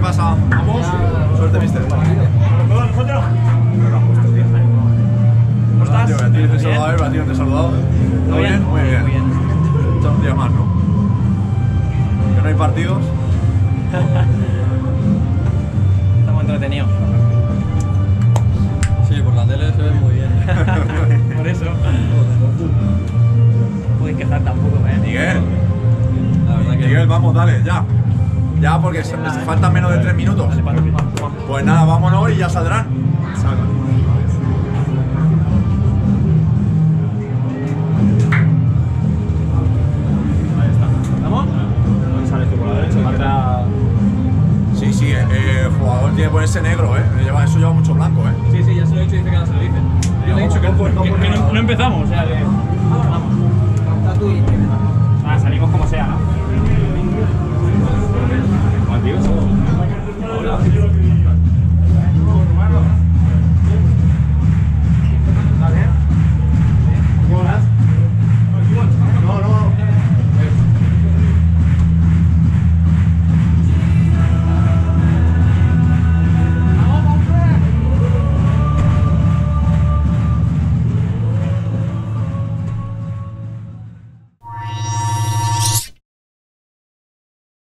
pasa? ¿Vamos? Suerte, mister. ¿Nosotros? ¿Cómo estás? Tío, a ti te he saludado, a ti te he saludado. ¿Todo bien? Muy bien. Un día más, ¿no? Que no hay partidos. Estamos entretenidos. Sí, por la tele se ve muy bien. Por eso. No podéis quejar tampoco, Miguel. La verdad que Miguel, vamos, dale, ya. Ya, porque se faltan menos de 3 minutos. Dale, pato. Pues nada, vámonos y ya saldrán. ¿Vamos? Sales tú por la derecha, marca. Sí, sí, el jugador tiene que ponerse negro, Eso lleva mucho blanco, Sí, sí, ya se lo he dicho y dice que no se lo dice. Yo le he dicho que no empezamos, o sea que. Vamos.